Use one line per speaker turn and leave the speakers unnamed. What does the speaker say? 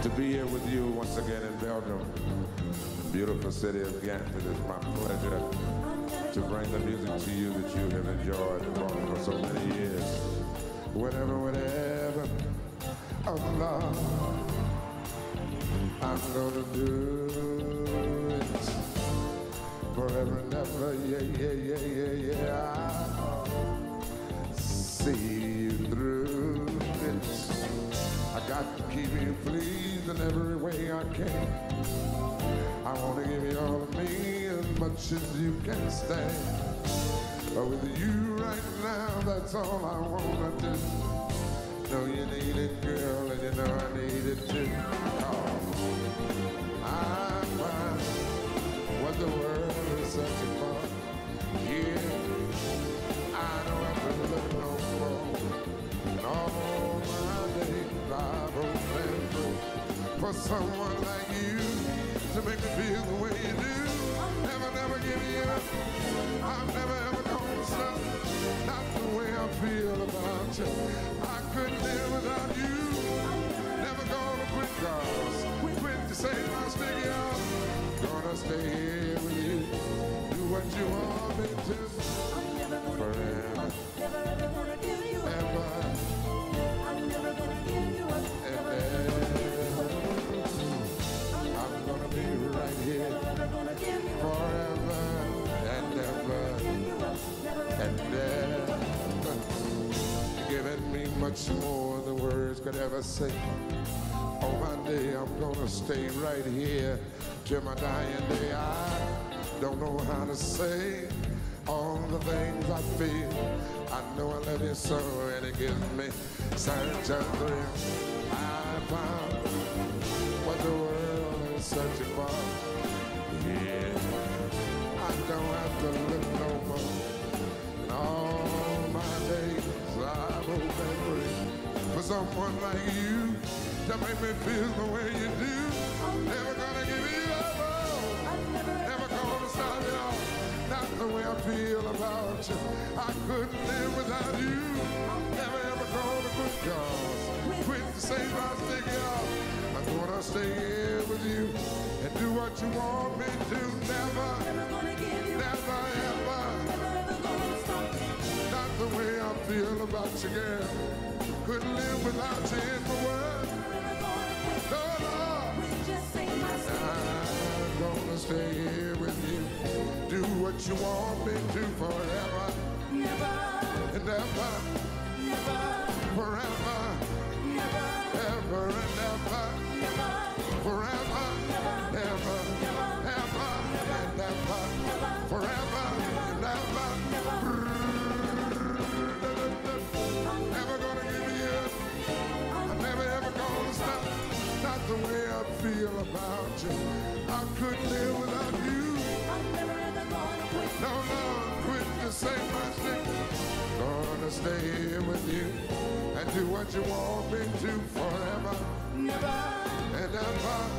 to be here with you once again in Belgium, the beautiful city of Ghent. It is my pleasure to bring the music to you that you have enjoyed and brought for so many years. Whatever, oh Lord, I'm gonna do it forever and ever, yeah. I'll see you through it. I got to keep you pleased in every way I can. I want to give you all of me as much as you can stand. But with you right now, that's all I want to do. Know you need it, girl, and you know I need it too. Oh, I find what the world is searching for. Yeah, I don't have to look no more. And all my days I've hoped and prayed for someone like you to make me feel the way you do. Never give you up. I'm never ever gonna stop. Not the way I feel about you. I couldn't live without you. Never gonna quit, cause quit to save my sticky out. Gonna stay here with you. Do what you want me to. Forever.
Never ever gonna give you up.
Ever.
I'm never gonna give you up.
And I'm gonna be right here forever and ever and ever. Giving me much more than words could ever say. All my day I'm gonna stay right here till my dying day. I don't know how to say all the things I feel. I know I love you so, and it gives me such a thrill. I found what the world is searching for. Yeah, I don't have to look no more. And all my days I've hoped and prayed for someone like you to make me feel the way you do. Never gonna give you up, never gonna stop it all. Not the way I feel about you. I couldn't live without you. Never ever gonna quit, cause quit to save my sticky out. I'm gonna stay here with you and do what you want me to. Never
gonna give you
never ever.
Never ever gonna stop.
Not the way I feel about you, girl. Couldn't live without you in the world.
Never gonna quit.
No, Lord.
Quit just save my sticky.
I'm gonna stay here with you. Do what you want me to forever.
Never.
And ever.
Never.
Forever.
Never.
Ever and ever.
Never.
Forever. Ever. Ever and ever. Forever and ever. Never gonna give you up. I'm never ever gonna stop. Not the way I feel about you. I couldn't live without you.
I'm never ever gonna quit.
No, quit to save my stick. Gonna stay here with you and do what you want me to forever
Never.
and ever.